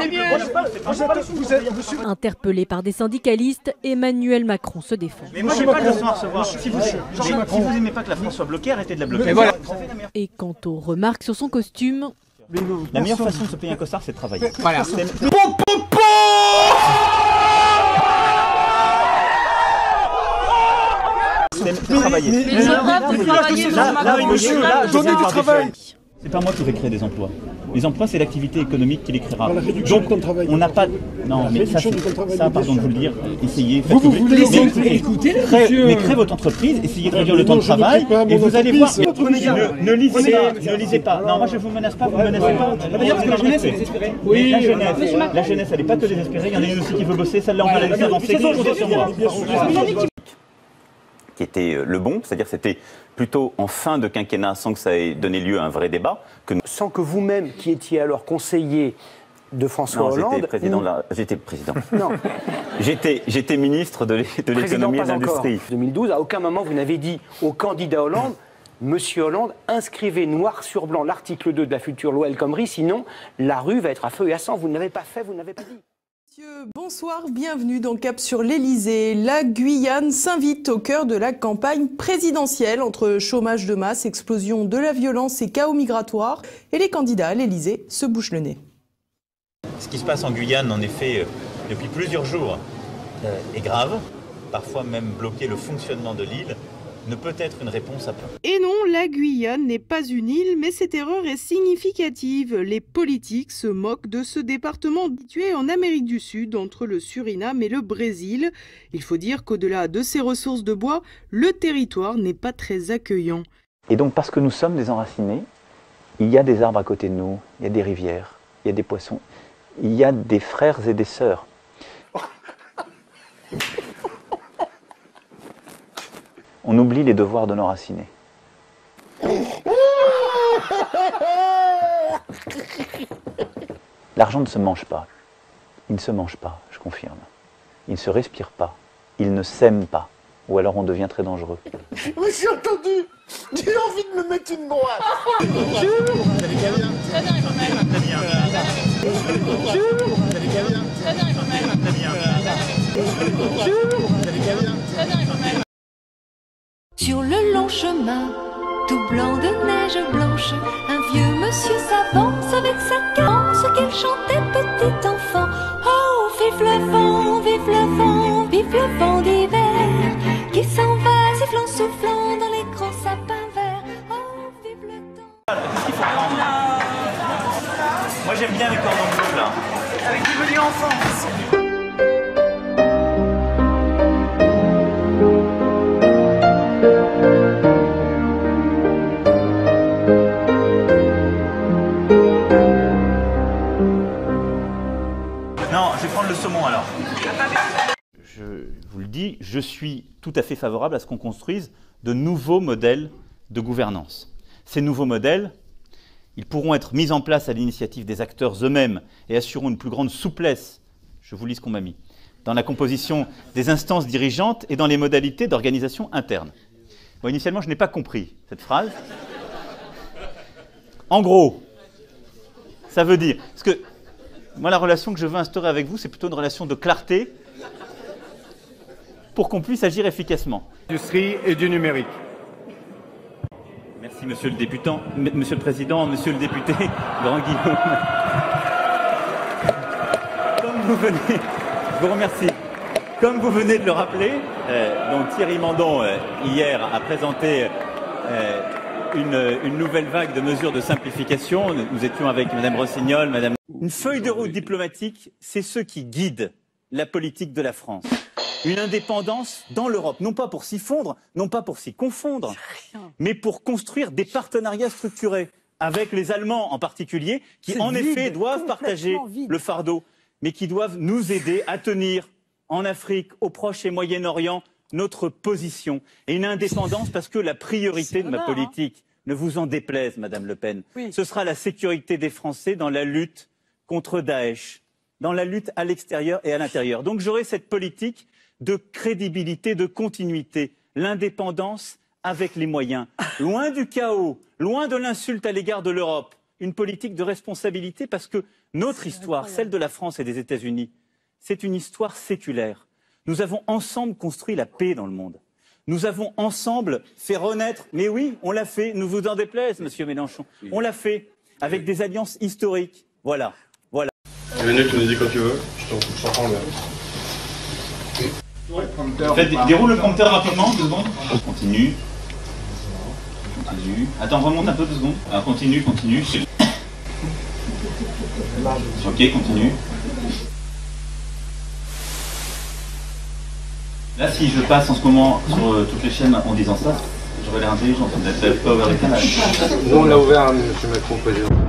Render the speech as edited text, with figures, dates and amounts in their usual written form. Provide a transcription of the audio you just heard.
Interpellé par des syndicalistes, Emmanuel Macron se défend. Mais moi, j'ai pas de leçon à recevoir. Si vous n'aimez pas que la France soit bloquée, arrêtez de la bloquer. Voilà. Et quant aux remarques sur son costume... La meilleure façon de se payer un costard, c'est de travailler. Voilà. Donnez du travail. C'est pas moi qui vais créer des emplois. Les emplois, c'est l'activité économique qui les créera. Donc, on n'a pas... Non, mais ça, pardon de vous le dire, essayez... Mais créez votre entreprise, essayez de réduire le temps de travail, et vous allez voir... Ne lisez pas. Non, moi je ne vous menace pas, vous ne me menacez pas. La jeunesse, elle n'est pas que désespérée, il y en a une aussi qui veut bosser, celle-là, on va la laisser avancer, comptez sur moi. Qui était le bon, c'est-à-dire c'était plutôt en fin de quinquennat sans que ça ait donné lieu à un vrai débat. Sans que vous-même, qui étiez alors conseiller de François Hollande... J'étais président. Non. J'étais ministre de l'économie et de l'industrie. En 2012, à aucun moment vous n'avez dit au candidat Hollande, Monsieur Hollande, inscrivez noir sur blanc l'article 2 de la future loi El Khomri, sinon la rue va être à feu et à sang. Vous ne l'avez pas fait, vous ne l'avez pas dit. Messieurs, bonsoir, bienvenue dans Cap sur l'Elysée. La Guyane s'invite au cœur de la campagne présidentielle entre chômage de masse, explosion de la violence et chaos migratoire. Et les candidats à l'Elysée se bouchent le nez. Ce qui se passe en Guyane, en effet, depuis plusieurs jours, est grave. Parfois même bloquer le fonctionnement de l'île ne peut être une réponse à plein. Et non, la Guyane n'est pas une île, mais cette erreur est significative. Les politiques se moquent de ce département situé en Amérique du Sud, entre le Suriname et le Brésil. Il faut dire qu'au-delà de ses ressources de bois, le territoire n'est pas très accueillant. Et donc parce que nous sommes des enracinés, il y a des arbres à côté de nous, il y a des rivières, il y a des poissons, il y a des frères et des sœurs. On oublie les devoirs de nos racinés. L'argent ne se mange pas. Il ne se mange pas, je confirme. Il ne se respire pas. Il ne s'aime pas. Ou alors on devient très dangereux. Mais j'ai entendu. J'ai envie de me mettre une droite. Sur le long chemin, tout blanc de neige blanche, un vieux monsieur s'avance avec sa cadence qu'il chantait petit enfant. Oh, vive le vent, vive le vent, vive le vent d'hiver, qui s'en va sifflant, soufflant dans les grands sapins verts. Oh, vive le temps. Qu'est-ce qu'il faut prendre? Moi j'aime bien les cordons bleus là. Avec du menu enfant. Le saumon alors. Je vous le dis, je suis tout à fait favorable à ce qu'on construise de nouveaux modèles de gouvernance. Ces nouveaux modèles, ils pourront être mis en place à l'initiative des acteurs eux-mêmes et assureront une plus grande souplesse, je vous lis ce qu'on m'a mis, dans la composition des instances dirigeantes et dans les modalités d'organisation interne. Bon, initialement, je n'ai pas compris cette phrase. En gros, ça veut dire... Parce que moi, la relation que je veux instaurer avec vous, c'est plutôt une relation de clarté pour qu'on puisse agir efficacement. Industrie et du numérique. Merci, monsieur le députant, monsieur le président, monsieur le député, Grand Guillaume. Comme vous venez, je vous remercie. Comme vous venez de le rappeler, donc Thierry Mandon, hier, a présenté une nouvelle vague de mesures de simplification. Nous étions avec Madame Rossignol, Madame... Une feuille de route diplomatique, c'est ce qui guide la politique de la France. Une indépendance dans l'Europe, non pas pour s'y fondre, non pas pour s'y confondre, mais pour construire des partenariats structurés avec les Allemands en particulier, qui en effet doivent partager le fardeau, mais qui doivent nous aider à tenir en Afrique, au Proche et Moyen-Orient, notre position. Et une indépendance parce que la priorité de ma politique, ne vous en déplaise, Madame Le Pen, ce sera la sécurité des Français dans la lutte contre Daesh, dans la lutte à l'extérieur et à l'intérieur. Donc j'aurai cette politique de crédibilité, de continuité, l'indépendance avec les moyens, loin du chaos, loin de l'insulte à l'égard de l'Europe, une politique de responsabilité parce que notre histoire, celle de la France et des États-Unis, c'est une histoire séculaire. Nous avons ensemble construit la paix dans le monde. Nous avons ensemble fait renaître, mais oui, on l'a fait, ne vous en déplaise, monsieur Mélenchon, on l'a fait avec des alliances historiques. Voilà, voilà. Emmanuel, tu nous dis quand tu veux, je t'en prends là. Déroule le prompteur rapidement, 2 secondes. Continue. Continue. Attends, remonte un peu 2 secondes. Alors, continue. Ok, continue. Là, si je passe en ce moment sur toutes les chaînes en disant ça, j'aurais l'air intelligent. Vous n'êtes pas ouvert les canaux. Nous, on l'a ouvert, M. Macron, président.